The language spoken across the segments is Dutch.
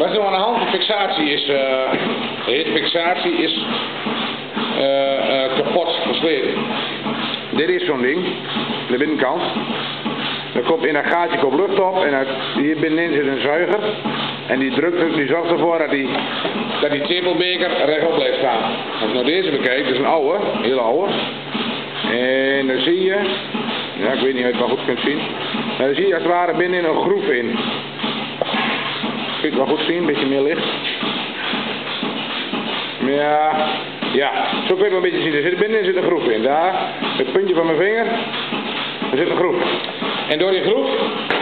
Wat er nou aan de hand van fixatie is, de fixatie is kapot versleten. Dit is zo'n ding, de binnenkant. Er komt in een gaatje komt lucht op en hier binnenin zit een zuiger. En die zorgt ervoor dat die tepelbeker rechtop blijft staan. Als je nou deze bekijkt, dat is een oude, een hele oude. En dan zie je, ja ik weet niet of je het wel goed kunt zien. Dan zie je als het ware binnenin een groef in. Kun je het wel goed zien, een beetje meer licht. Ja, zo kun je het wel een beetje zien. Binnenin zit een groef in. Daar, het puntje van mijn vinger, er zit een groef. En door die groef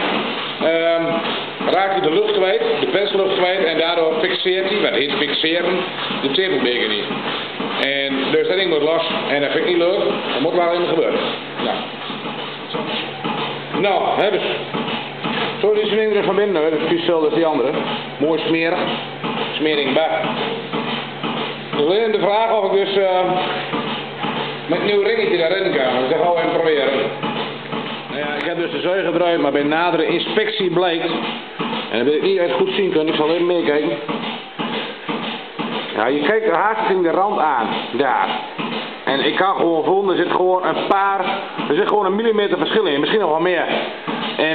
raakt hij de lucht kwijt, de perslucht kwijt en daardoor fixeert hij, wat heet fixeren, de tepelbeker niet. En dus dat ding moet los en dat vind ik niet leuk, dat moet wel even gebeuren. Nou, hè, dus zo is het er van binnen, dat is precies hetzelfde als die andere. Mooi smerig, smering bij. Dus alleen de vraag of ik dus met een nieuw ringetje daarin kan, dus dat gaan we even proberen. Nou ja, ik heb dus de zuiger eruit, maar bij nadere inspectie blijkt, en dat wil ik niet echt goed zien kunnen, ik zal even meekijken. Ja, je kijkt de haasting de rand aan, daar. En ik kan gewoon voelen, er zit gewoon een millimeter verschil in, misschien nog wel meer. En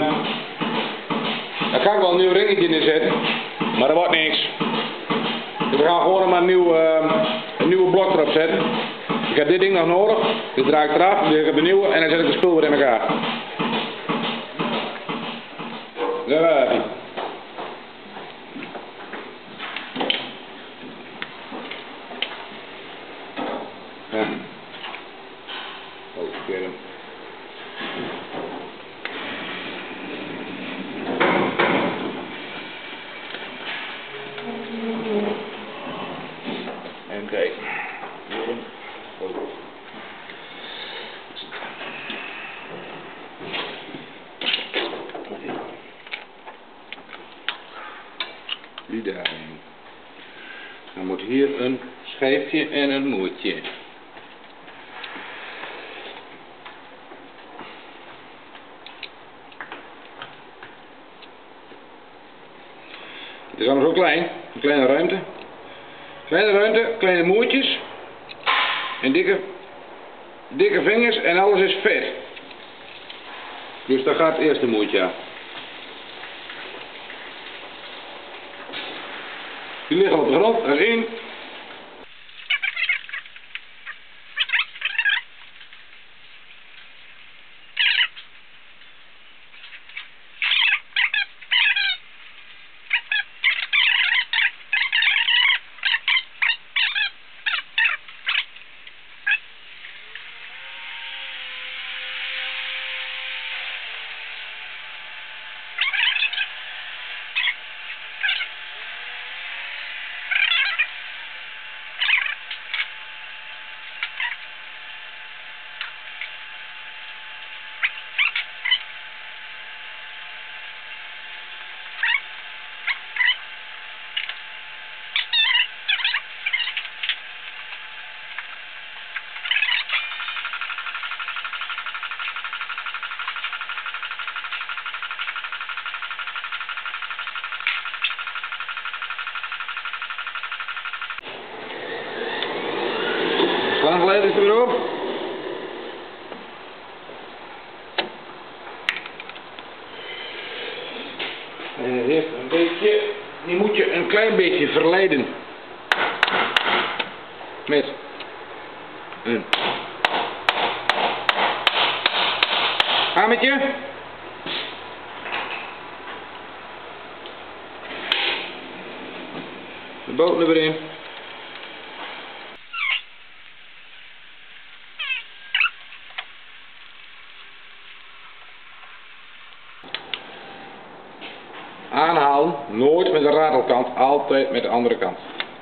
daar kan ik wel een nieuw ringetje in zetten, maar dat wordt niks. Dus we gaan gewoon maar een nieuwe blok erop zetten. Ik heb dit ding nog nodig, dit draai ik eraf, dus ik heb de nieuwe en dan zet ik de spul weer in elkaar. Daar gaat hij. Ja. Oh, ik weet hem. En kijk. Die daarin. Dan moet hier een schijfje en een moertje. Het is allemaal zo klein, een kleine ruimte. Kleine ruimte, kleine moertjes. En dikke vingers en alles is vet. Dus daar gaat het eerste moertje aan. Die liggen op de grond, dat is één. Slangleider is er weer op. En het heeft een beetje, die moet je een klein beetje verleiden. Met een hamertje. De boot er weer in. Aanhalen, nooit met de ratelkant, altijd met de andere kant.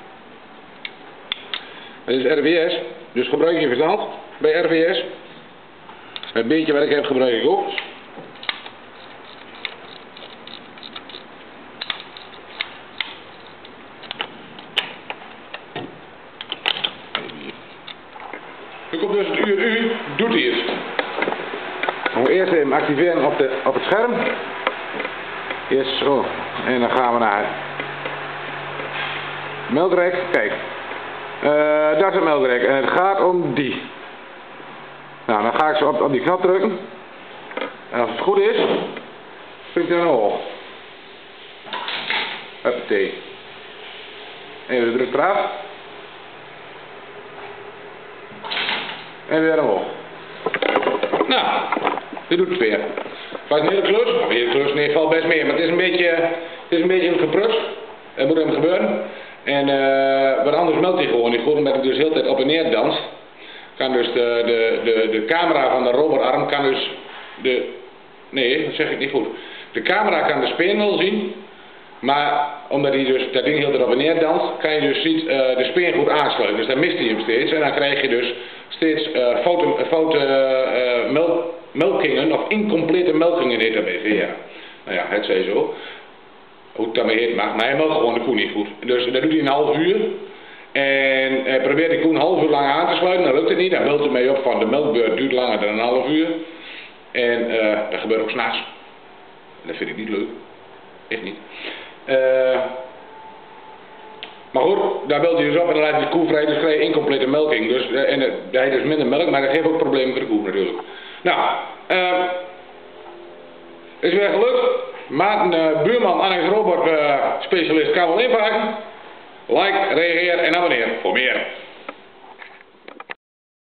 Het is RVS, dus gebruik je verstand bij RVS. Het beetje wat ik heb gebruik ik ook. Nu komt dus het uur U, doet hij het. Dan we eerst even activeren op het scherm. Eerst zo, en dan gaan we naar melkrek, kijk. Dat is het melkrek en het gaat om die. Nou, dan ga ik zo op die knop drukken. En als het goed is, springt hij naar omhoog. Huppatee. Even de druk eraf. En weer omhoog. Nou, dit doet het weer. Het was een hele klus. Of een hele klus, nee, het valt best mee. Maar het is een beetje geprutst. Dat moet hem gebeuren. En wat anders meldt hij gewoon. Gewoon omdat hij dus de hele tijd op en neer danst. Kan dus de camera van de robotarm kan dus nee, dat zeg ik niet goed. De camera kan de speenwil zien. Maar omdat hij dus dat ding heel tijd op en neer danst, kan je dus niet de speen goed aansluiten. Dus dan mist hij hem steeds. En dan krijg je dus steeds foute melkingen of incomplete melkingen heet dat bij. Ja. Nou ja, het zij zo. Hoe het daarmee heet mag, maar hij melkt gewoon de koe niet goed. Dus dat doet hij een half uur. En hij probeert de koe een half uur lang aan te sluiten, dan lukt het niet. Dan belt hij mee op van de melkbeurt duurt langer dan een half uur. En dat gebeurt ook 's nachts. Dat vind ik niet leuk. Echt niet. Maar goed, daar belt hij dus op en dan laat hij de koe vrij, dus krijg je incomplete melking. Dus, en hij heeft dus minder melk, maar dat geeft ook problemen voor de koe natuurlijk. Nou, is weer gelukt. Maarten, buurman, Annex Robot specialist kan wel inpakken. Like, reageer en abonneer voor meer.